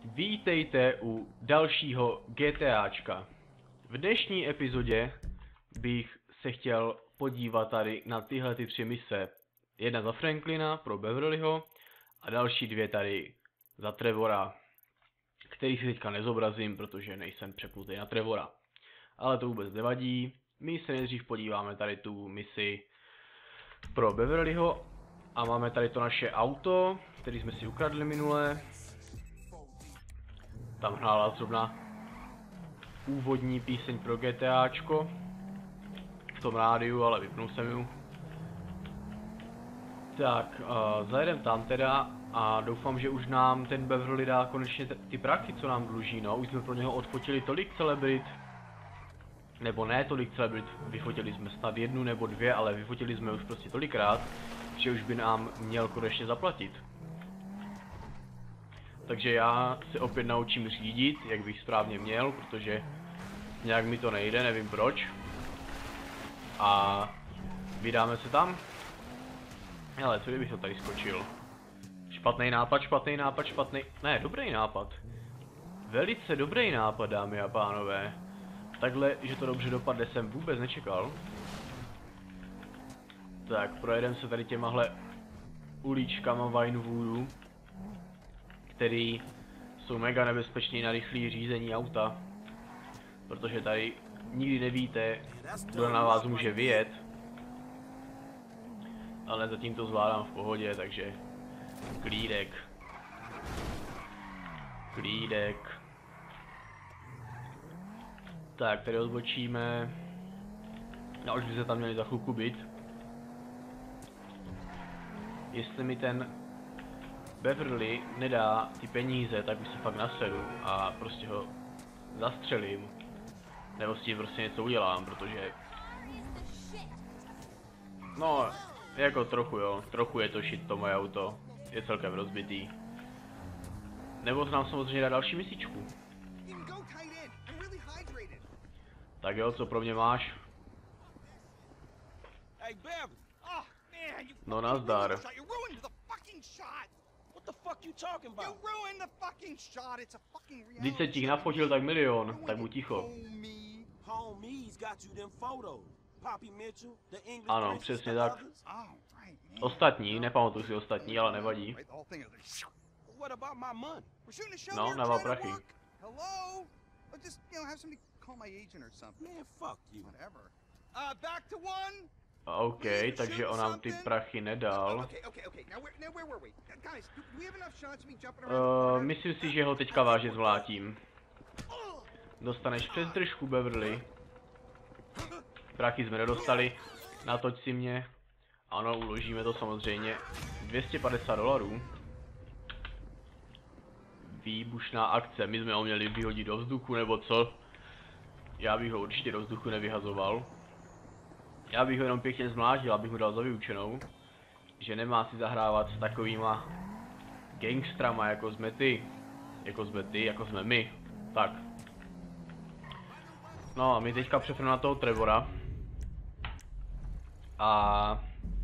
Vítejte u dalšího GTAčka. V dnešní epizodě bych se chtěl podívat tady na tyhle ty 3 mise. Jedna za Franklina pro Beverlyho a další 2 tady za Trevora, který si teďka nezobrazím, protože nejsem přepnutý na Trevora. Ale to vůbec nevadí. My se nejdřív podíváme tady tu misi pro Beverlyho a máme tady to naše auto, který jsme si ukradli minule. Tam hrála zrovna úvodní píseň pro GTAčko v tom rádiu, ale vypnul jsem ju. Tak, zajedem tam teda a doufám, že už nám ten Beverly dá konečně ty prachy, co nám dluží, no. Už jsme pro něho odfotili tolik celebrit, nebo ne tolik celebrit, vyfotili jsme snad 1 nebo 2, ale vyfotili jsme už prostě tolikrát, že už by nám měl konečně zaplatit. Takže já se opět naučím řídit, jak bych správně měl, protože nějak mi to nejde, nevím proč. A vydáme se tam. Hele, co kdybych to tady skočil? Špatný nápad, ne, dobrý nápad. Velice dobrý nápad, dámy a pánové. Takhle, že to dobře dopadne, jsem vůbec nečekal. Tak, projedeme se tady těmahle uličkama Vinewoodu, který jsou mega nebezpečný na rychlé řízení auta, protože tady nikdy nevíte, kdo na vás může vyjet, ale zatím to zvládám v pohodě, takže klídek. Tak, tady odbočíme, a už by se tam měli za chvilku být. Jestli mi ten Beverly nedá ty peníze, tak už se fakt nasedu a prostě ho zastřelím. Nebo s tím prostě něco udělám, protože... No, jako trochu jo, trochu je to shit to moje auto. Je celkem rozbitý. Nebo nám samozřejmě dá další misičku. Tak jo, co pro mě máš? No nazdar. Když se ti nafotil tak milion, tak buď ticho. Ano, přesně tak. Ostatní, nepamatuji si ostatní, ale nevadí. No, dává prachy. OK, takže on nám ty prachy nedal. Myslím si, že ho teďka vážně zvlátím. Dostaneš přes držku, Beverly. Prachy jsme nedostali. Natoč si mě. Ano, uložíme to samozřejmě. $250. Výbušná akce. My jsme ho měli vyhodit do vzduchu, nebo co? Já bych ho určitě do vzduchu nevyhazoval. Já bych ho jenom pěkně zmlátil, abych mu dal za vyučenou, že nemá si zahrávat s takovýma gangstrama, jako jsme ty. Jako jsme my. Tak. No a my teďka přepneme na toho Trevora. A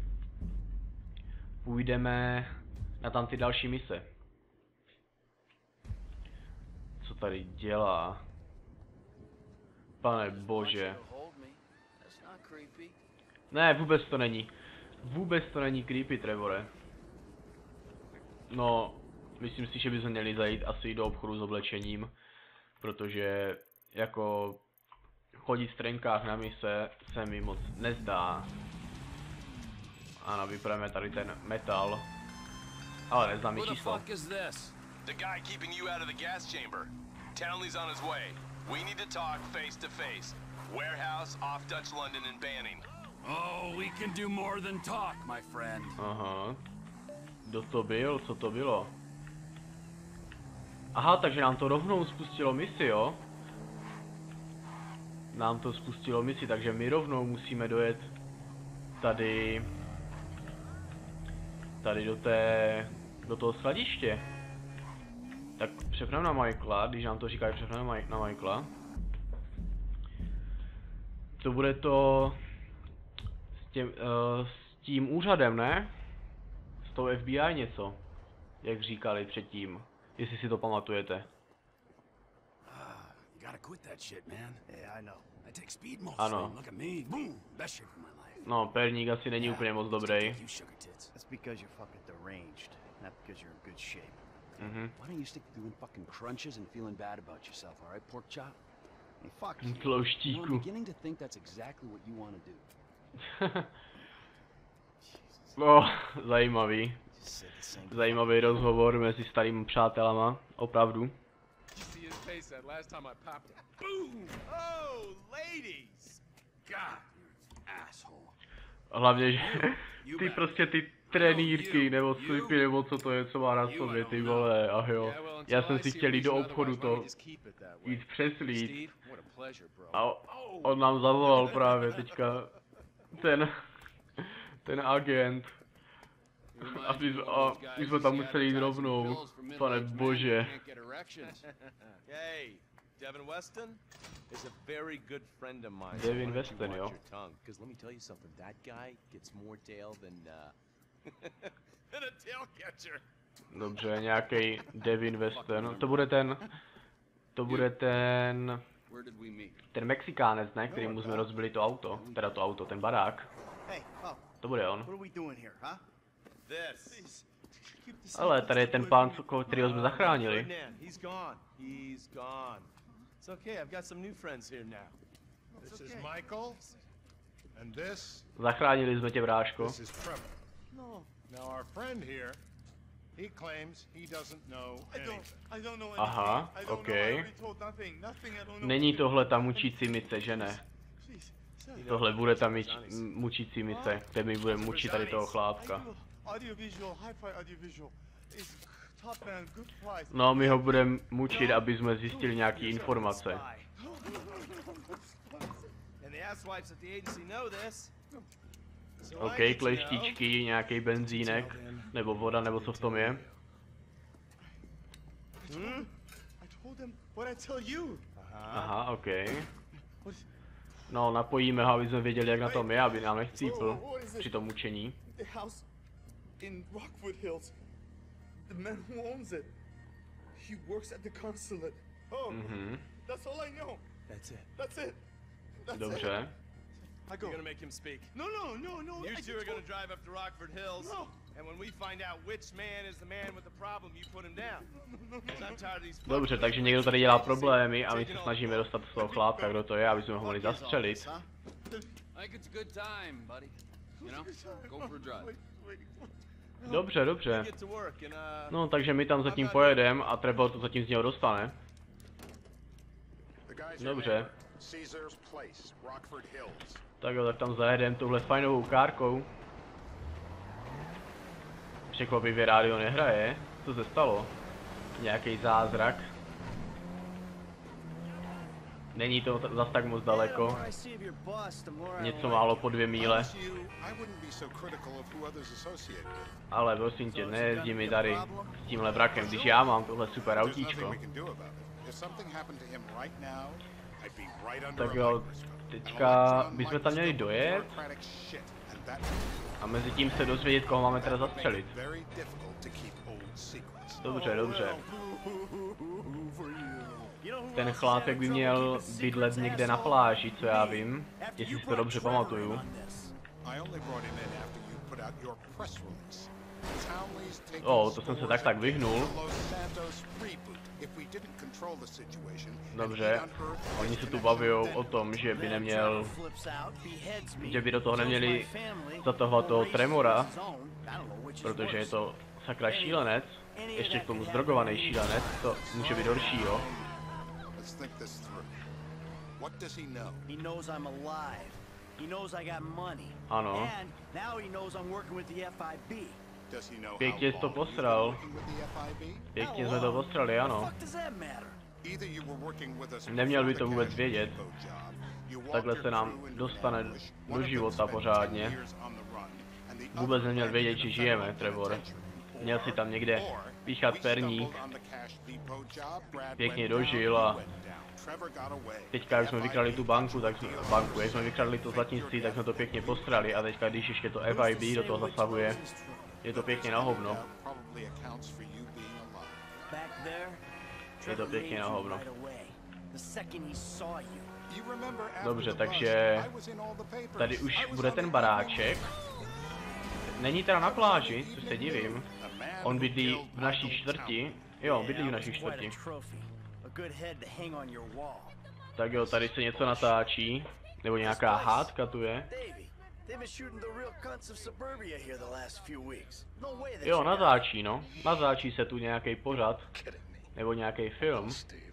půjdeme na tam ty další mise. Co tady dělá? Pane bože. Ne, vůbec to není. Vůbec to není creepy, Trevore. No, myslím si, že bychom měli zajít asi do obchodu s oblečením. Protože jako chodit v trenkách na mise se mi moc nezdá. Ano, vypravíme tady ten metal. Ale neznám mi číslo. The guy keeping you out of the gas chamber. Townley's on his way. We need to talk face to face. Warehouse off Dutch London and Banning. Oh, we can do more than talk, my friend. Aha. Kdo to byl? Co to bylo? Aha, takže nám to rovnou spustilo misi, jo? Nám to spustilo misi, takže my rovnou musíme dojet tady do toho skladiště. Tak přepneme na Michaela, když nám to říká, přepneme na Michaela. To bude to s tím úřadem, ne? S tou FBI něco, jak říkali předtím. Jestli si to pamatujete. You gotta quit that shit, man. Yeah, I know. I take speed most. Ano. Look at me. Boom. Best shape of my life. No, perník asi není úplně moc dobrý. You sugar tits. That's because you're fucking deranged, not because you're in good shape. Mhm. Why don't you stick to doing fucking crunches and feeling bad about yourself, all right, pork chop? Hey, fuck you. You know, I'm Tlouštíku. beginning to think that's exactly what you want to do. No, zajímavý. Just said the same. Zajímavý rozhovor mezi starými přátelama, opravdu. You see his face that last time I popped it. Boom! Oh, ladies! God, you're an asshole. Hlavně, že ty prostě ty trenýrky, nebo slipy, nebo co to je, co má na sobě, ty vole, ach jo. Yeah, well, Já until jsem I si see a chtěl jít do reason obchodu otherwise, why don't to we just keep it that way? jít přeslít. Steve, what a pleasure, bro. A on nám zavolal právě teďka ten agent. A my jsme tam museli jít rovnou. Pane bože. Hey, Devin Weston is a very good friend of mine. Devin why don't you Weston, watch jo. your tongue? Because let me tell you something. That guy gets more tail than than a tail catcher. Dobře, nějaký Devin Weston. To bude ten Where did we meet? Mexikánec, ne? Kterýmu jsme rozbili to auto. Teda to auto, ten barák. Hey, oh, To bude on. what are we doing here, huh? This. Ale tady je ten pán, kterýho jsme zachránili. Ferdinand, he's gone. He's gone. It's okay. I've got some new friends here now. This is Michael, and this Zachránili jsme tě, bráško. is Trevor. No, Now our friend here, he claims he doesn't know anything. I don't know anything. Aha, I don't know. I okej. already told nothing. Nothing. I don't know. Není tohle ta mučící mise, že ne? Please, sir. Tohle bude ta mučící mise, kde mi bude mučit tady toho chlápka. Audiovisual, hi-fi audiovisual is top man, good price. No, my ho budeme mučit, aby jsme zjistili nějaký informace. And the asswipes at the agency know this. So I OK, get to kleštičky, nějaký benzínek, nebo voda, nebo co v tom je. I told them what I tell you. Aha, OK. No, napojíme ho, aby jsme věděli, jak na tom je, aby nám nechcípl při tom mučení. The house in Rockwood Hills. The man who owns it. He works at the consulate. Oh, Mhm, that's all I know. That's it. That's it. That's dobře. I go. You're gonna make him speak. No, no, no, no. You I two are just gonna told- drive up to Rockford Hills. No. And when we find out which man is the man with the problem, you put him down. 'Cause I'm tired of these Dobře, takže někdo tady dělá problémy a my se snažíme dostat z toho chlápka, kdo to je, aby jsme ho mohli zastřelit. huh? I think it's a good time, buddy. You know, go for a drive. Wait, wait. Dobře, dobře. get to work and No, takže my tam zatím pojedeme a Trevor to zatím z něho dostane. The guy's Dobře. your neighbor, Caesar's Place, Rockford Hills. Tak jo, tak tam zajedem touhle fajnovou kárkou. Překvapivě rádio nehraje. Co se stalo? Nějaký zázrak. Není to zas tak moc daleko. Něco málo po 2 míle. I wouldn't be so critical of who others associate with. Ale prosím tě, nejezdí mi tady s tímhle vrakem, když já mám tohle super There's nothing autíčko. we can do about it. If something happened to him right now, I'd be right under Tak a jo, microscope. teďka An bychom tam měli dojet bureaucratic shit, and that a mezi tím se dozvědět, koho máme teda makes it zastřelit. very difficult to keep old secrets. Dobře, dobře. Ten chlápek by měl bydlet někde na pláži, co já vím, jestli si to dobře pamatuju. I only brought him in after you put out your press release. Townley's taking To jsem se tak vyhnul. Los Santos reboot. If we didn't control the situation, Dobře, oni se tu baví o tom, že by neměl, že by do toho neměli zatahovat toho Tremora, protože je to sakra šílenec, ještě k tomu zdrogovaný šílenec, to může být horšího. Let's think this through. What does he know? He knows I'm alive. He knows I got money. Ano. And now he knows I'm working with the FIB. Does he know Pěkně jsi to how long you've posral. been working with the FIB? Pěkně jsme to postrali, ano. What the fuck does that matter? Either you were working with us Neměl by before to the vůbec cash vědět. depot job. You walked Takhle your se nám crew into dostane ambush. do One of them života spent 10 pořádně. years on the run, and the Vůbec other neměl landed vědět, in že the žijeme, federal Trevor. penitentiary. Měl si tam někde Or píchat we perník, stumbled on the cash depot job, Brad pěkně went down, dožil you a went down. Trevor got away. teďka, jak jsme vykradli tu banku, jak jsme vykradli to zlatnictví, tak jsme to pěkně postrali a teďka, když ještě to FIB do toho zasahuje, je to pěkně na hovno. Probably accounts for you being alive. Back Je to pěkně na hovno. The second he saw you. Dobře, takže tady už bude ten baráček. Není teda na pláži, což se divím. On bydlí v naší čtvrti. Jo, bydlí v naší čtvrti. Tak jo, tady se něco natáčí. Nebo nějaká hádka tu je. Jo, natáčí, no. Natáčí se tu nějaký pořad. Nebo nějaký film.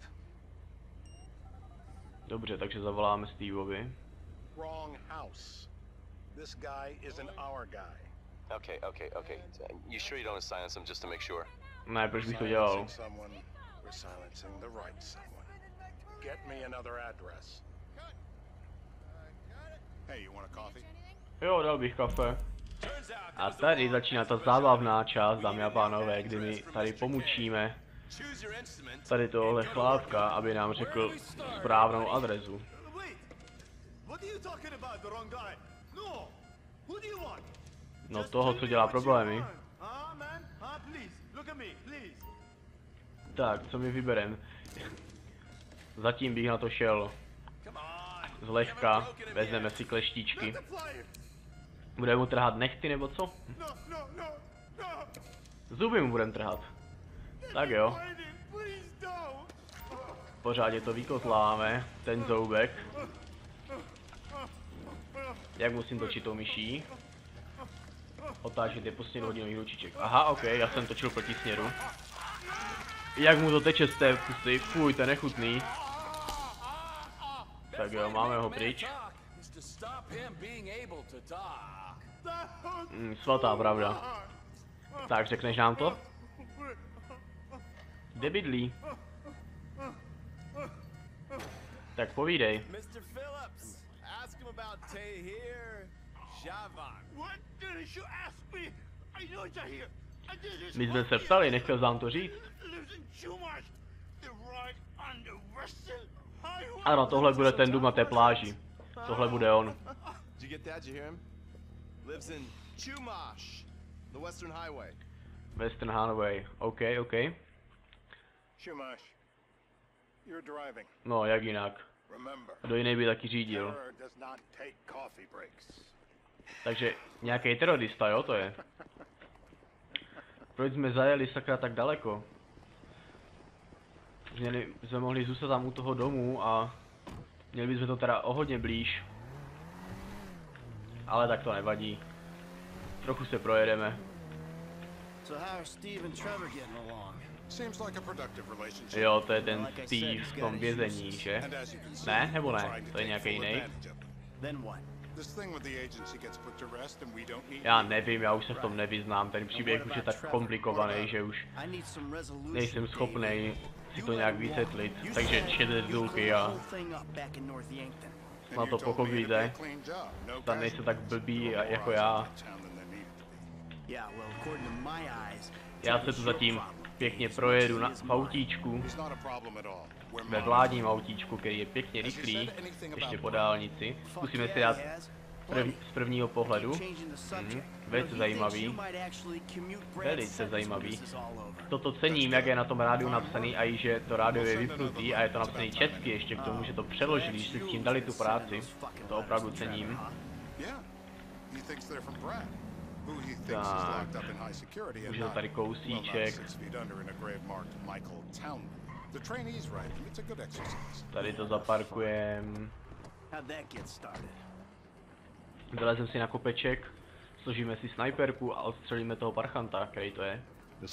Dobře, takže zavoláme Steveovi. Wrong house. This guy isn't our guy. Okay. You sure you don't silence him just to make sure? Ne, proč bych to dělal? Silencing someone, we're silencing the right someone. Get me another address. Hey, you want a coffee? Jo, dal bych kafe. A tady začíná ta zábavná část, dámy a pánové, kdy my tady pomučíme tady tohle chlápka, aby nám řekl správnou adresu. No toho, co dělá problémy. Tak, co mi vyberem? Zatím bych na to šel zlehka, vezmeme si kleštíčky. Budeme mu trhat nechty nebo co? Zuby mu budeme trhat. Tak jo. Pořádně to vykozláme, ten zoubek. Jak musím točit tou myší? Otáčet je po směru hodinových ručiček. Aha, ok, já jsem točil proti směru. Jak mu to teče z té pusy, fuj, to je nechutný. Tak jo, máme ho pryč. Svatá pravda. Tak, řekneš nám to? Kde bydlí? Tak povídej. Mr. Phillips, ask him about Tahir Javan. What did you ask me? I know Tahir. My jsme se ptali, nechtěl vám to říct. Ano, tohle bude ten dům na té pláži. Tohle bude on. Did you get that? Did you hear him? Lives in Chumash, the Western Highway. Western Highway, ok. Chumash, you're driving. No, jak jinak. Remember, Kdo jiný by taky řídil. terror does not take coffee breaks. Takže nějaký terorista, jo, to je. Proč jsme zajeli sakra tak daleko? Měli jsme mohli zůstat tam u toho domu a měli bychom to teda o hodně blíž. Ale tak to nevadí. Trochu se projedeme. So how are Steve and Trevor getting along? Seems like a productive relationship. Jo, to je ten Steve v tom vězení, že? And as you can see, Ne, nebo we're ne? trying to To je take nějaký full jiný? advantage of it. Then what? This thing with the agency gets put to rest and we don't need Já nevím, já už se v tom nevyznám, ten příběh už je tak komplikovaný, že už I need some resolution. nejsem schopný si to nějak vysvětlit. Takže čtěte zdůlky a snad to pochopíte. Tam nejste tak blbý jako já. Já se tu zatím pěkně projedu v autíčku, ve vládním autíčku, který je pěkně rychlý, ještě po dálnici. Zkusíme si dát z prvního pohledu. Velice zajímavý. Velice zajímavý. Toto cením, jak je na tom rádiu napsaný a i že to rádio je vypnutý a je to napsaný česky ještě k tomu, že to přeložili, že si s tím dali tu práci. To opravdu cením. Tak, už je to tady kousíček. Tady to zaparkujem. Vylezem si na kopeček, složíme si snajperku a odstřelíme toho parchanta, který to je.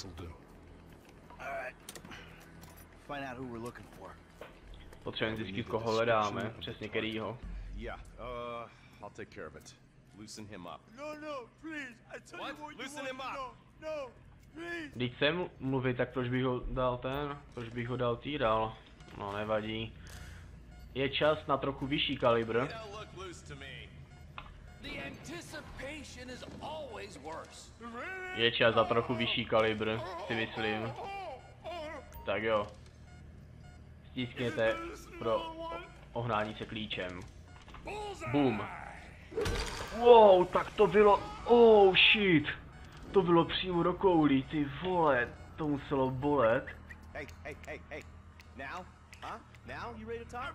Potřebujeme zjistit, koho hledáme, přesně kterýho. Yeah, I'll take care of it. Loosen him up. No, please. I tell What? you what you Loosen want. him up. No, please. Když jsem mluvit, tak proč bych ho dal proč bych ho dal týdal? No nevadí. Je čas na trochu vyšší kalibr. Now look loose to me. The anticipation is always worse. Je čas za trochu vyšší kalibr, si myslím. Tak jo. Stiskněte pro ohnání se klíčem. Boom. Wow, tak to bylo, shit. To bylo přímo do koulí, ty vole, to muselo bolet. Hey. Now? Huh? Now? You ready to talk?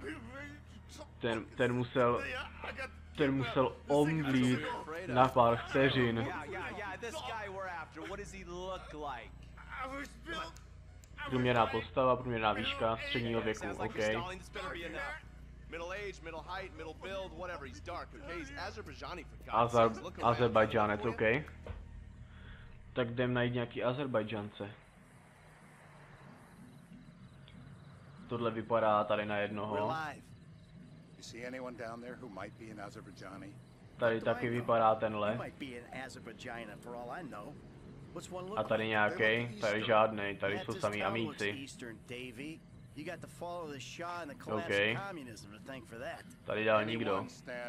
Ten musel omdlít na pár vteřin. Yeah, this guy we're after. What does he look like? Průměrná postava, průměrná výška, středního věku, OK. Middle age, middle height, middle build, whatever. He's dark, okay? He's Azerbaijani for God's sakes. Look around. Azerbajdžánec, OK. Tak jdem najít nějaký Azerbajdžance. Tohle vypadá tady na jednoho. You see anyone down there who might be an Azerbaijani? Tady taky vypadá tenhle. A tady nějaký, tady žádnej, tady jsou samý amíci. OK. Tady dál nikdo.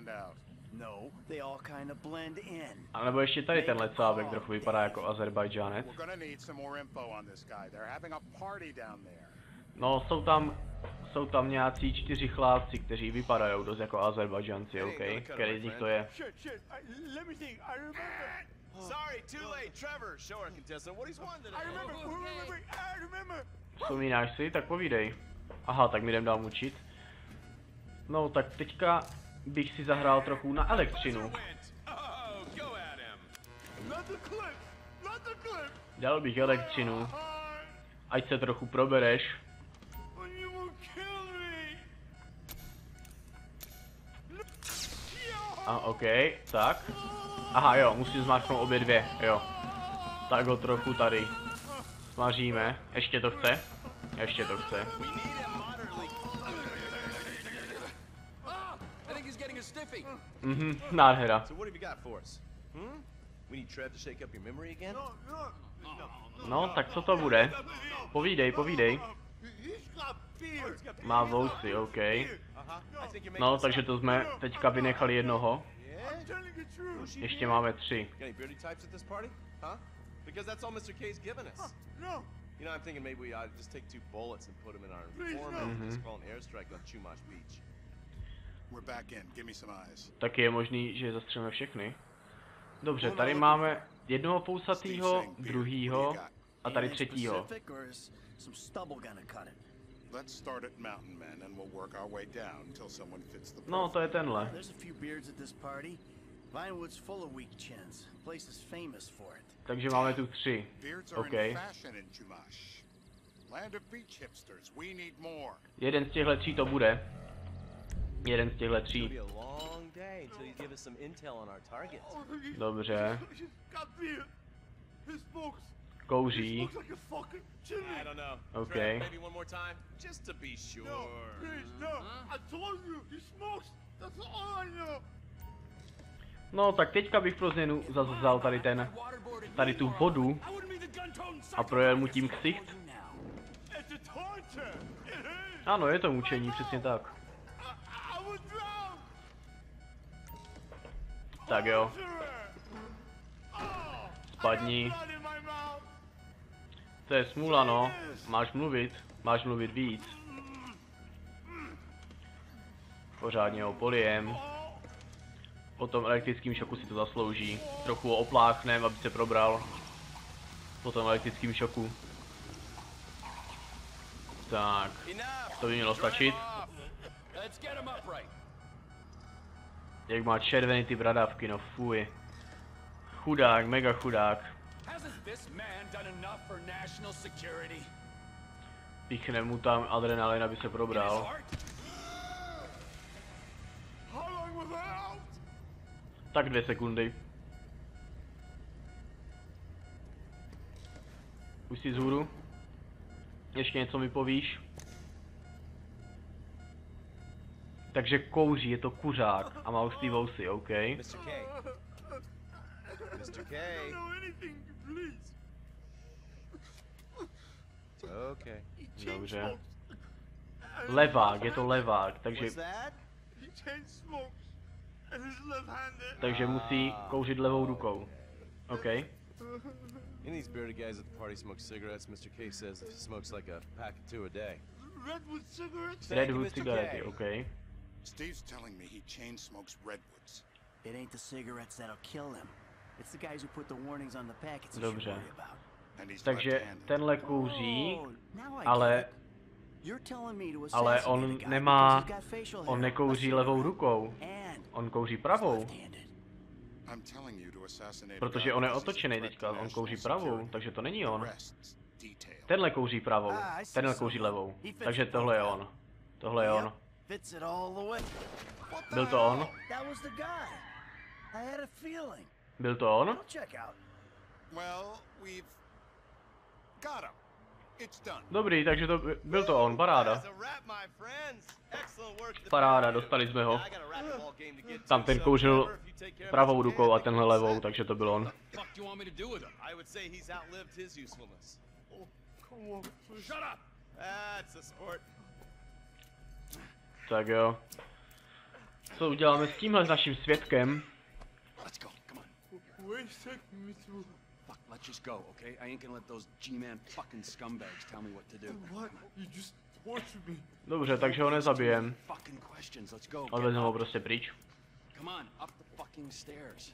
A nebo ještě tady tenhle cábek trochu vypadá jako Azerbajdžánec. No, jsou tam nějací 4 chlápci, kteří vypadají dost jako Azerbajdžanci, OK? Který z nich to je? Sorry, too late. Trevor, show our contestant what he's wanted. I remember. Vzpomínáš si? Tak povídej. Aha, tak mi jdem dál mučit. No, tak teďka bych si zahrál trochu na elektřinu. Dal bych elektřinu. Ať se trochu probereš. A OK, tak. Aha, jo, musím zmáčknout obě dvě, jo. Tak ho trochu tady smažíme. Ještě to chce? Ještě to chce. Nádhera. No, tak co to bude? Povídej. Má vousy, OK. No, takže to jsme teďka vynechali jednoho. Ještě máme 3. You know, I'm thinking maybe we ought to just take 2 bullets and put them in our informant and just call an airstrike on Chumash Beach. We're back in. Give me some eyes. Taky je možný, že zastřelíme všechny. Dobře, tady máme jednoho fousatýho, druhýho a tady třetího. Let's start at Mountain Men and we'll work our way down until someone fits the No, to je tenhle. Vinewood's full of weak chins. Place is famous for it. Takže máme tu 3. OK. Jeden z těchhle 3 to bude. Jeden z těchhle 3. Dobře. Kouří. OK. No, tak teďka bych pro změnu zase vzal tady tu vodu a projel mu tím ksicht. Ano, je to mučení, přesně tak. Tak jo. Spadni. To je smůla, no. Máš mluvit víc. Pořádně ho polijem. Po tom elektrickém šoku si to zaslouží. Trochu ho opláchnem, aby se probral. Po tom elektrickém šoku. Tak. To by mělo stačit. Jak má červený ty bradavky, no fuj. Chudák, mega chudák. Píchne mu tam adrenalin, aby se probral. Tak 2 sekundy. Už si vzhůru. Ještě něco mi povíš? Takže kouří, je to kuřák a má už ty vousy, OK. Mr. K. Okay. Dobře. Levák, je to levák, takže musí kouřit levou rukou. OK. Any of these bearded guys at the party smoke cigarettes. Mr. K says he smokes like a pack of 2 a day. Redwood cigarety, OK. Steve's telling me he chain smokes Redwoods. It ain't the cigarettes that'll kill him. It's the guys who put the warnings on the packets you should Dobře. worry about. And he's Takže left-handed. tenhle kouří, Oh, now I ale, get it. You're telling me to ale assassinate on a guy nemá, because he's got facial on hair. nekouří levou rukou, And on kouří he's pravou, left-handed. I'm telling you to assassinate a protože guy on je because he's a otočený threat teďka, to on national kouří pravou, security. takže to není The on. rest's detail. Tenhle kouří pravou, tenhle kouří levou, takže tohle je on. Tohle je on. Fits it all the way. Byl to on? That was the guy. I had a feeling. Byl to on? Go check out. Well, we've got him. It's done. Dobrý, takže to byl to on, paráda. Paráda, dostali jsme ho. Tam ten kouřil pravou rukou a tenhle levou, takže to byl on. What the fuck do you want me to do with him? I would say he's outlived his usefulness. Come on, please. Shut up! That's a sport. Tak jo. Co uděláme s tímhle s naším svědkem? Let's go. Come on. Where is taking me to? Fuck, let's just go, okay? I ain't gonna let those G-man fucking scumbags tell me what to do. What? You just tortured me. Dobře, takže ho nezabijem. Fucking questions. Let's go. Get Odvezeme ho up. prostě pryč. Come on, up the fucking stairs.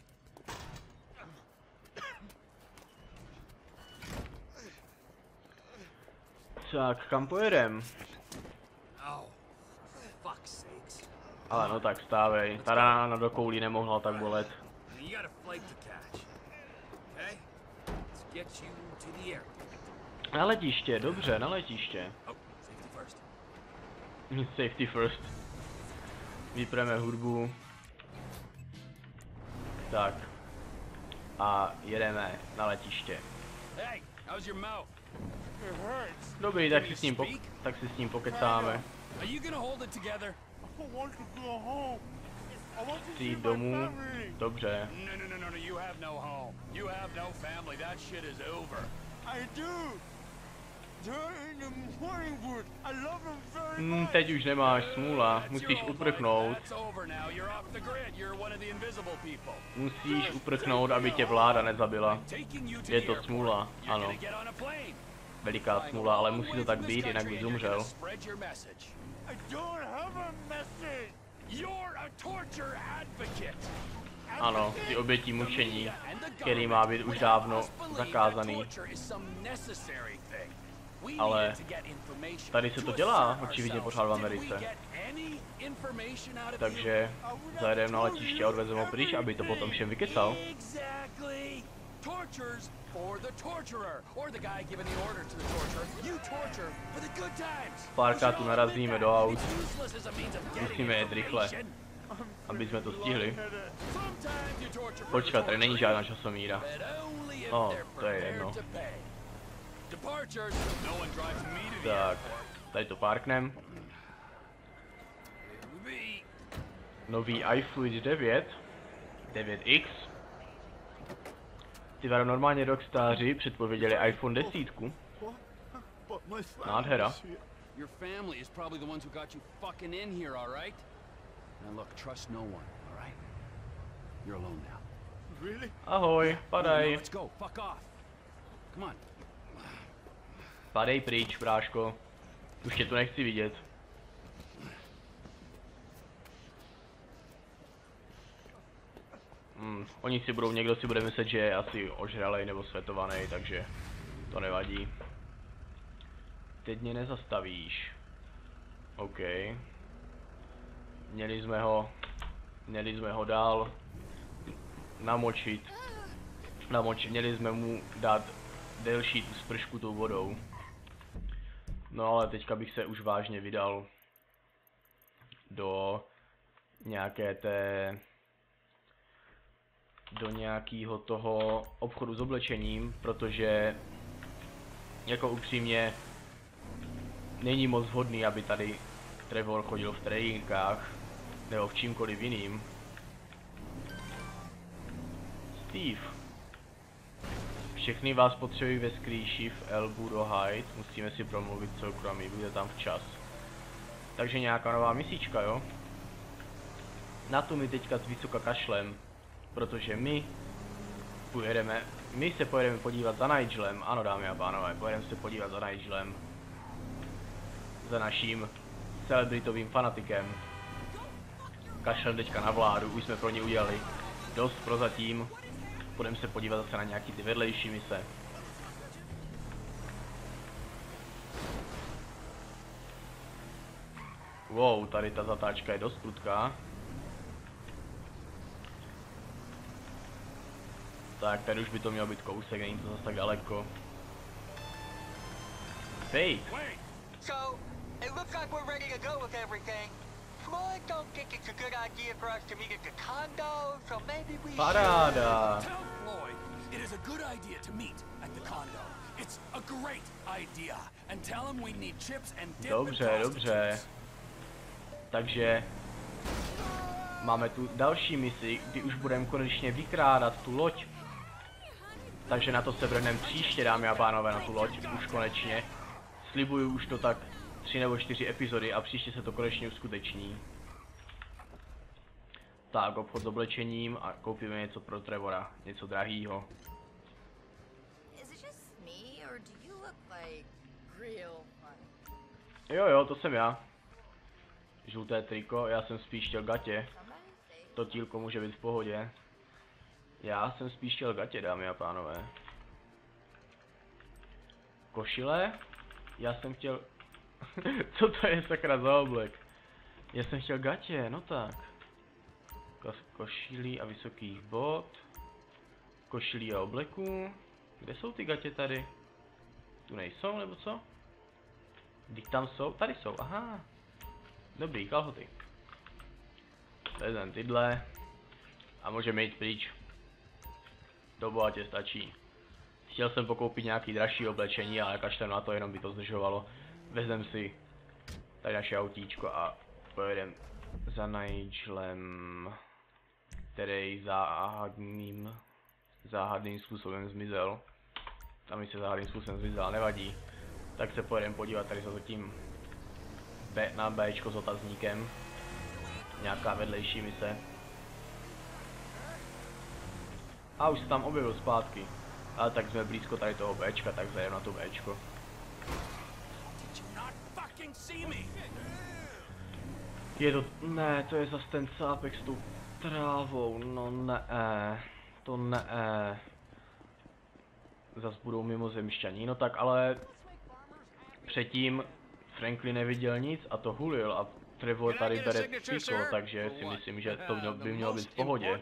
Tak, kam pojedem? Oh, fuck's sakes. Ale no tak stávej, ta rána do koulí nemohla tak bolet. You got a flight to catch. Okay? Let's get you to the airport. Na letiště, dobře, na letiště. Oh, safety first. Safety first. Vypneme hudbu. Tak. A jedeme na letiště. Hey, how's your mouth? It hurts. Dobrý, tak si s ním pokecáme. Are you gonna hold it together? I want to go home. I want to Chci see jít my domů. family. Dobře. No, you have no home. You have no family. That shit is over. I do. They're in the Morningwood. I love them very much. Teď už nemáš smůla, musíš uprchnout. That's over now. You're off the grid. You're one of the invisible people. Musíš uprchnout, aby tě vláda nezabila. Taking you to Je the to airport. smůla, You're ano. gonna get on a plane. Veliká smůla, ale musí to tak být, jinak bys umřel. Spread your message. I don't have a message. You're a torture advocate. Ano, ty obětí mučení, který má být už dávno zakázaný. Ale tady se to dělá, očividně pořád v Americe. Takže zajedeme na letiště a odvezeme ho pryč, aby to potom všem vykecal. Tortures for the torturer, or the guy giving the order to the torturer. You torture for the good times. Párkrát tu narazíme do aut. Musíme jet rychle, aby jsme to stihli. Počkat, tady není žádná časomíra. To je jedno. Tak, tady to parknem. Nový iFluid 9, 9X. Ty vado, normálně rockstáři předpověděli iPhone 10. But my Nádhera. family's here. Your family is probably the ones who got you fucking in here, all right? Now look, trust no one, all right? You're alone now. Really? Ahoj, padaj. Let's go. Fuck off. Come on. Padej pryč, bráško. Už tě tu nechci vidět. Oni si budou, někdo si bude myslet, že je asi ožralej nebo svetovaný, takže to nevadí. Teď mě nezastavíš. OK. Měli jsme ho dál namočit. Měli jsme mu dát delší tu spršku tou vodou. No ale teďka bych se už vážně vydal do nějaké do nějakého toho obchodu s oblečením, protože jako upřímně není moc vhodný, aby tady Trevor chodil v trejínkách nebo v čímkoliv jiným. Steve. Všechny vás potřebují ve skrýši v El Budo Heights, musíme si promluvit soukromí, bude tam včas. Takže nějaká nová misíčka, jo? Na to mi teďka z vysoka kašlem, protože my se pojedeme podívat za Nigelem, ano dámy a pánové, pojedeme se podívat za Nigelem. Za naším celebritovým fanatikem. Kašlem teďka na vládu, už jsme pro ně udělali dost prozatím. Budeme se podívat zase na nějaký ty vedlejší mise. Wow, tady ta zatáčka je dost prudká. Tak, tady už by to mělo být kousek, není to zase tak daleko. Hej! So, it looks like we're ready to go with everything. Floyd don't think it's a good idea for us to meet at the condo, so maybe we Paráda! Tell Floyd it is a good idea to meet at the condo. It's a great idea. And tell him we need chips and dip Dobře, and dobře. Takže máme tu další misi, kdy už budeme konečně vykrádat tu loď. Takže na to se vrhneme příště, dámy a pánové, na tu loď, už konečně. Slibuju už to tak 3 nebo 4 epizody a příště se to konečně uskuteční. Tak, obchod s oblečením a koupíme něco pro Trevora, něco drahýho. Jo, to jsem já. Žluté triko, já jsem spíš chtěl gatě. To tílko může být v pohodě. Já jsem spíš chtěl gatě, dámy a pánové. Košile? Já jsem chtěl... Co to je sakra za oblek? Já jsem chtěl gatě, no tak. Košilí a vysokých bot. Košilí a obleků. Kde jsou ty gatě tady? Tu nejsou, nebo co? Vždyť tam jsou? Tady jsou, aha. Dobrý, kalhoty. Vezmem tyhle. A můžeme jít pryč. To bohatě stačí. Chtěl jsem pokoupit nějaký dražší oblečení, ale kašlem na to, jenom by to zdržovalo. Vezmem si tady naše autíčko a pojedem za Nigelem, který záhadným způsobem zmizel. A mi se záhadným způsobem zmizel, nevadí. Tak se pojedem podívat tady za tím na Bčko s otazníkem. Nějaká vedlejší mise. A už se tam objevil zpátky. Ale tak jsme blízko tady toho Bčka, tak zajedeme na to Bčko. Je to... Ne, to je zase ten cápek s tou trávou, no ne. To ne. Zas budou mimozemšťaní, no tak ale... Předtím Franklin neviděl nic a to hulil a Trevor tady bere psycho, takže si myslím, že to by mělo být v pohodě.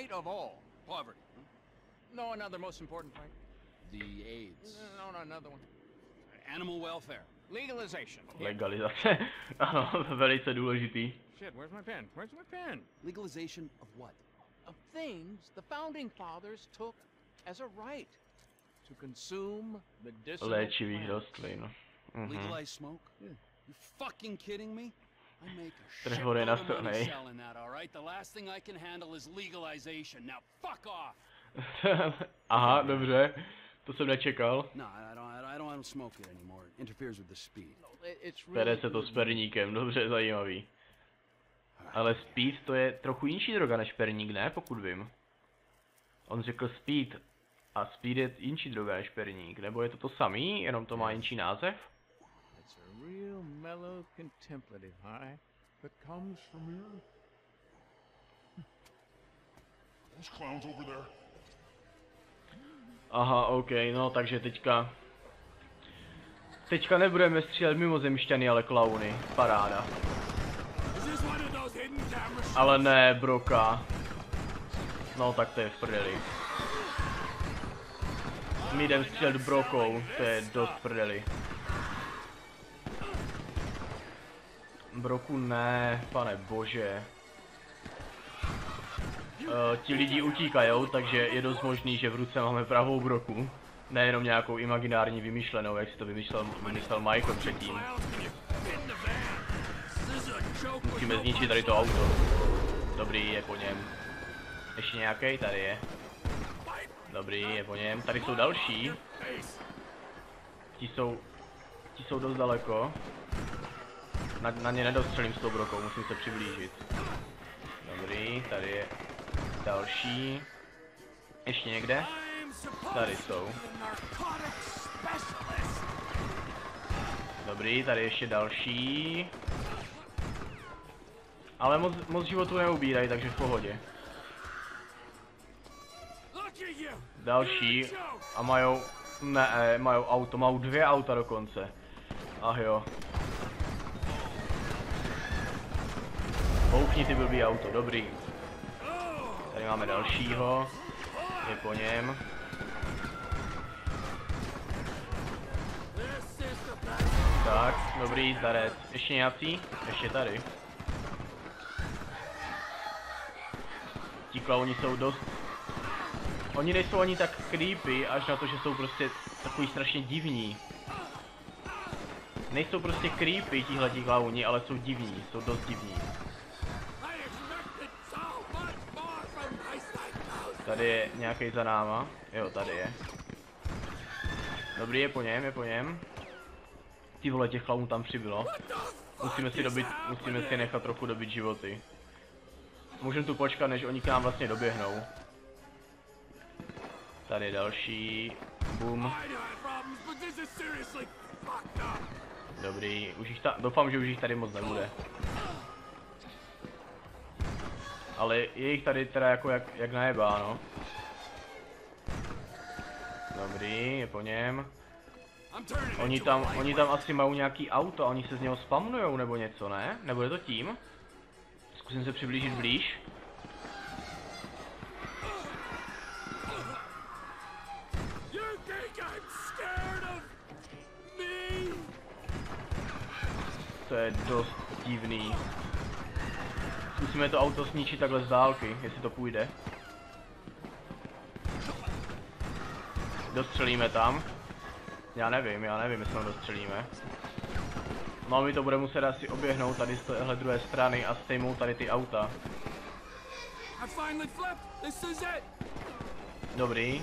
No, another most important fight. The AIDS. No, another one. Animal welfare. Legalization. Legalizace. Ano, velice důležitý. Shit, where's my pen? Where's my pen? Legalization of what? Of things the founding fathers took as a right to consume medicinal Léčivých plants. rostlin. Legalize smoke? Yeah. You fucking kidding me? I make a Trevor je shitload of money nasranej. selling that, all right? The last thing I can handle is legalization. Now fuck off. Aha, dobře. To jsem nečekal. No, I don't smoke it anymore. It interferes with the speed. It's Pere really se to s perníkem, dobře, zajímavý. Ale speed to je trochu jinší droga než perník, ne? Pokud vím. On řekl speed. A speed je jinší droga než perník. Nebo je to to samý, jenom to má jinší název? It's a real mellow contemplative high that comes from you. Those clowns over there. Aha, ok, no takže teďka nebudeme střílet mimozemšťany, ale klauny. Paráda. Ale ne, broka. No tak to je v prdeli. My jdem střílet brokou, to je dost v prdeli. Broku ne, pane bože. Ti lidi utíkajou, takže je dost možný, že v ruce máme pravou broku. Nejenom nějakou imaginární vymyšlenou, jak si to vymyslel Michael předtím. Musíme zničit tady to auto. Dobrý, je po něm. Ještě nějaký tady je. Dobrý, je po něm. Tady jsou další. Ti jsou dost daleko. Na ně nedostřelím s tou brokou, musím se přiblížit. Dobrý, tady je další. Ještě někde? Tady jsou. Dobrý, tady ještě další. Ale moc životu neubírají, takže v pohodě. Další. A majou... Ne, majou auto, majou 2 auta dokonce. Ach jo. Foukni ty blbý auto, dobrý. Tady máme dalšího. Je po něm. Tak, dobrý, zdarec. Ještě nějací? Ještě tady. Ti klauni jsou dost... Oni nejsou ani tak creepy, až na to, že jsou prostě takový strašně divní. Nejsou prostě creepy tihleti klauni, ale jsou divní, jsou dost divní. Tady je nějaký za náma. Jo, tady je. Dobrý, je po něm, je po něm. Ty vole, těch klaunů tam přibylo. Musíme si nechat trochu dobit životy. Můžeme tu počkat, než oni k nám vlastně doběhnou. Tady je další. Boom. Dobrý, doufám, že už jich tady moc nebude. Ale je jich tady teda jako jak najebáno. Dobrý, je po něm. Oni tam asi mají nějaký auto a oni se z něho spamnujou nebo něco, ne? Nebo je to tím? Zkusím se přiblížit blíž. To je dost divný. Zkusíme to auto sníčit takhle z dálky, jestli to půjde. Dostřelíme tam. Já nevím, jestli ho dostřelíme. No a my to budeme muset asi oběhnout tady z téhle druhé strany a stejmout tady ty auta. Dobrý.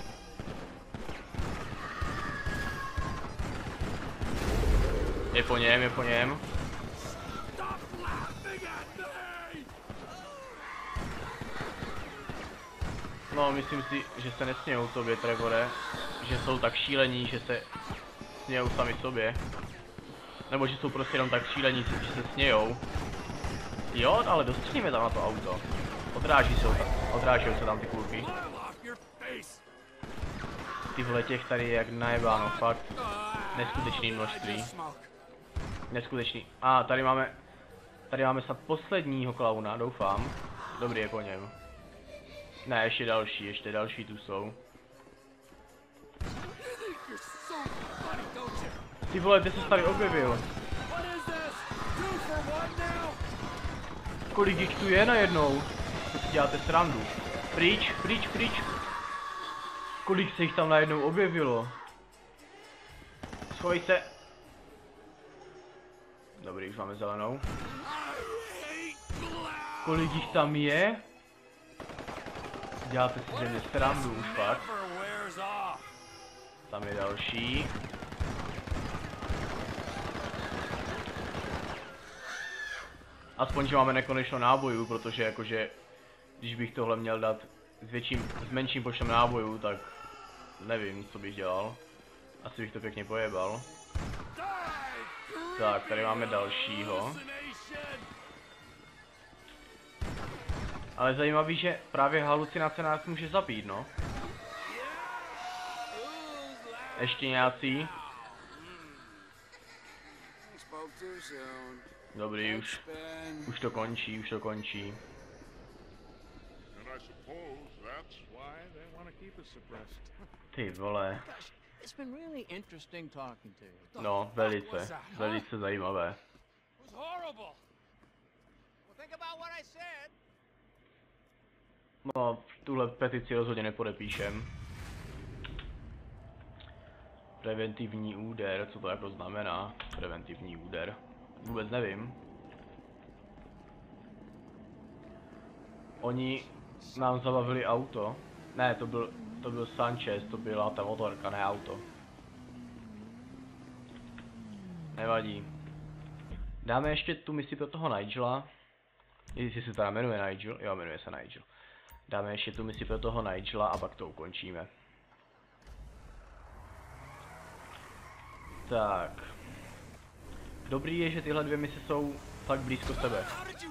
Je po něm, je po něm. No, myslím si, že se nesmějou tobě, Trevore. Že jsou tak šílení, že se smějou sami sobě. Nebo že jsou prostě jenom tak šílení, že se smějou. Jo, ale dostřelíme tam na to auto. Odráží se tam ty kulky. Ty vole, těch tady je jak najebáno, fakt. Neskutečný množství. Neskutečný. A tady máme snad posledního klauna, doufám. Dobrý, je po něm. Ne, ještě další tu jsou. Ty vole, ty jsi tady objevil. Kolik jich tu je najednou? To si děláte srandu. Pryč, pryč, pryč. Kolik se jich tam najednou objevilo? Schovej se. Dobrý, už máme zelenou. Kolik jich tam je? Děláte si zřejmě srandu už fakt. Tam je další. Aspoň, že máme nekonečno nábojů, protože jakože, když bych tohle měl dát s menším počtem nábojů, tak nevím, co bych dělal. Asi bych to pěkně pojebal. Tak, tady máme dalšího. Ale zajímavý, že právě halucinace nás může zabít, no. Ještě nějací. Dobrý, už to končí, Ty vole. No, velice zajímavé. No, tuhle petici rozhodně nepodepíšem. Preventivní úder, co to jako znamená? Preventivní úder. Vůbec nevím. Oni nám zabavili auto. Ne, to byl Sanchez, to byla ta motorka, ne auto. Nevadí. Dáme ještě tu misi pro toho Nigela. Jestli se teda jmenuje Nigel, jo, jmenuje se Nigel. Dáme ještě tu misi pro toho Nigela a pak to ukončíme. Tak. Dobrý je, že tyhle dvě mise jsou tak blízko sebe.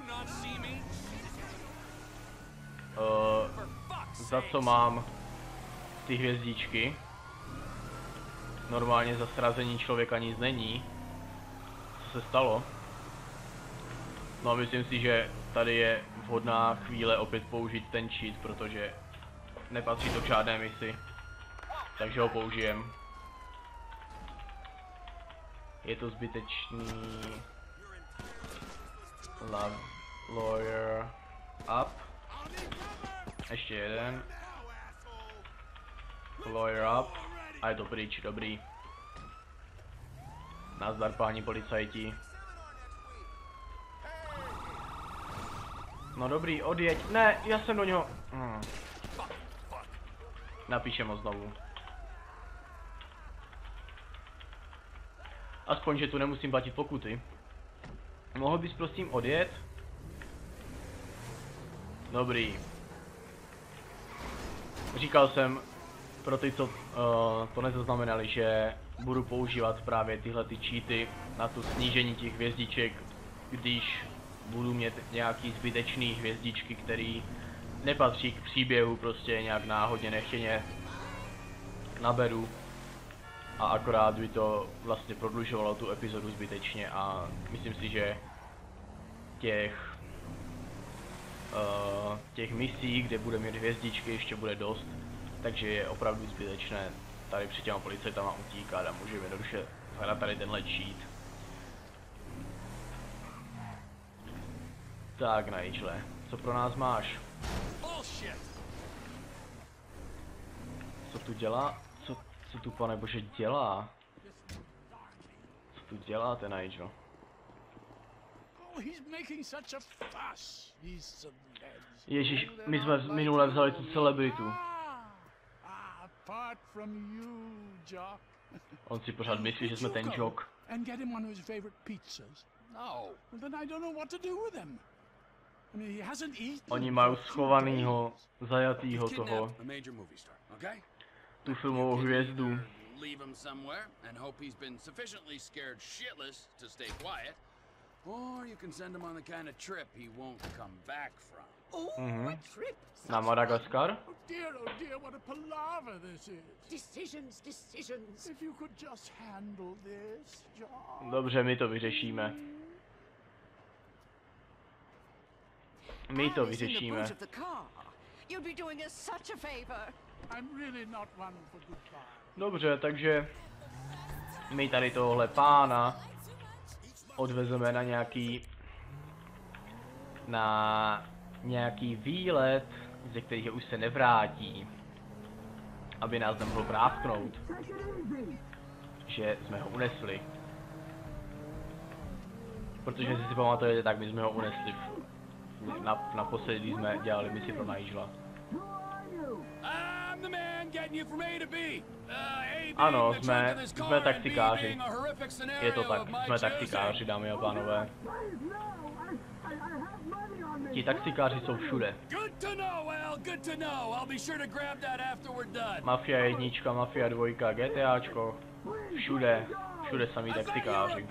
Za co mám ty hvězdičky? Normálně za srazení člověka nic není. Co se stalo? No myslím si, že tady je vhodná chvíle opět použít ten cheat, protože nepatří to k žádné misi. Takže ho použijem. Je to zbytečný. Lawyer up. Ještě jeden. Lawyer up. A je to pryč, dobrý. Nazdar páni policajti. No dobrý, odjeď. Ne, já jsem do něho. Napíšem ho znovu. Aspoň, že tu nemusím platit pokuty. Mohl bys prosím odjet? Dobrý. Říkal jsem pro ty, co to nezaznamenali, že budu používat právě tyhle ty cheaty na to snížení těch hvězdiček, když budu mít nějaký zbytečný hvězdičky, který nepatří k příběhu, prostě nějak náhodně nechtěně naberu. A akorát by to vlastně prodlužovalo tu epizodu zbytečně a myslím si, že těch misí, kde bude mít hvězdičky, ještě bude dost, takže je opravdu zbytečné tady před těma policajtama utíkat a můžeme jednoduše hledat tady tenhle cheat. Tak, Nigele, co pro nás máš? Co tu dělá? Co tu, pane bože, dělá? Co tu děláte, Nigel? Ježíš, my jsme minule vzali tu celebritu. On si pořád myslí, že jsme ten Jock. Oni mají schovanýho, zajatýho toho. Tu filmovou hvězdu. Na Madagaskar? Dobře, my to vyřešíme. My to vyřešíme. Dobře, takže my tady tohle pána odvezeme na nějaký výlet, ze kterých už se nevrátí, aby nás nemohl prásknout, že jsme ho unesli. Protože si pamatujete, tak my jsme ho unesli naposledy jsme dělali misi pro Nigela. Ano, jsme taxikáři. Je to tak, jsme taxikáři, dámy a pánové. Ti taxikáři jsou všude. Mafia 1, Mafia 2, GTAčko. Všude samý taxikáři.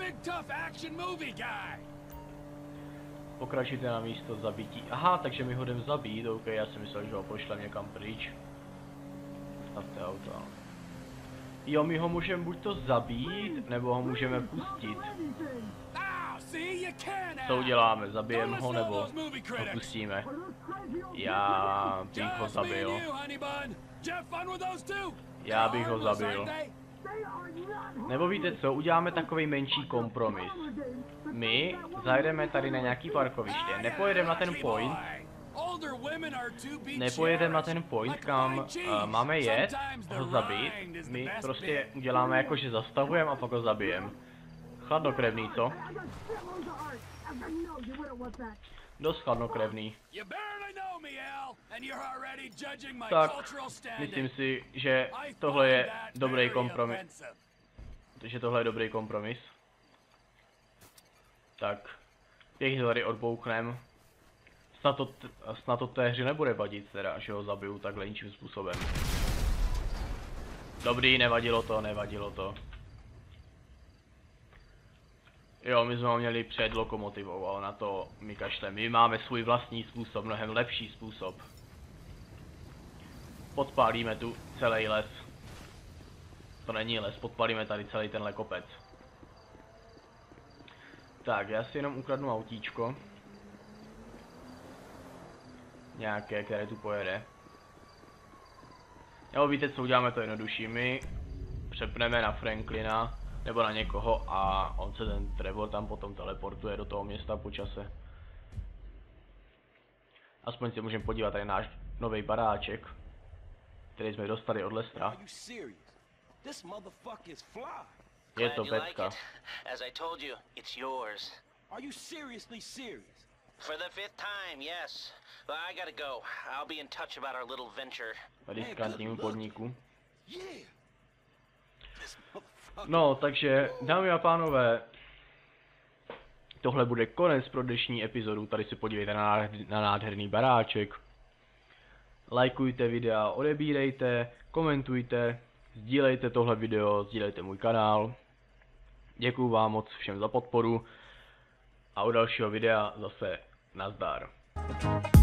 Pokračujte na místo zabití. Aha, takže my ho jdem zabít, ok, já si myslel, že ho pošlem někam pryč. Stavte auto. Jo, my ho můžeme buď to zabít, nebo ho můžeme pustit. Co uděláme? Zabijeme ho, nebo ho pustíme? Já bych ho zabil. Já bych ho zabil. Nebo víte co, uděláme takový menší kompromis. My zajdeme tady na nějaký parkoviště, nepojedeme na ten point. Nepojedeme na ten point, kam máme jet, ho zabít. My prostě uděláme jako, že zastavujeme a pak ho zabijeme. Chladnokrevný, co? Dost chladnokrevný. Tak, myslím si, že tohle je dobrý kompromis. Takže tohle je dobrý kompromis. Tak, těch tady odbouchnem. Snad to té hře nebude vadit teda, že ho zabiju takhle ničím způsobem. Dobrý, nevadilo to. Jo, my jsme ho měli před lokomotivou, ale na to my kašleme. My máme svůj vlastní způsob, mnohem lepší způsob. Podpálíme tu celý les. To není les, podpálíme tady celý tenhle kopec. Tak, já si jenom ukradnu autíčko. nějaké, které tu pojede. Jo, víte co, uděláme to jednodušší, my přepneme na Franklina, nebo na někoho a on se ten Trevor tam potom teleportuje do toho města po čase. Aspoň si můžeme podívat tady náš nový baráček, který jsme dostali od Lestra. Je to pecka. As I told you, it's yours. Are you seriously serious? For the 5th time, yes. But I gotta go. I'll be in touch about our little venture. Riskantnímu podniku. Yeah. No, takže, dámy a pánové, tohle bude konec pro dnešní epizodu, tady si podívejte na nádherný baráček. Lajkujte videa, odebírejte, komentujte, sdílejte tohle video, sdílejte můj kanál. Děkuju vám moc všem za podporu a u dalšího videa zase nazdar.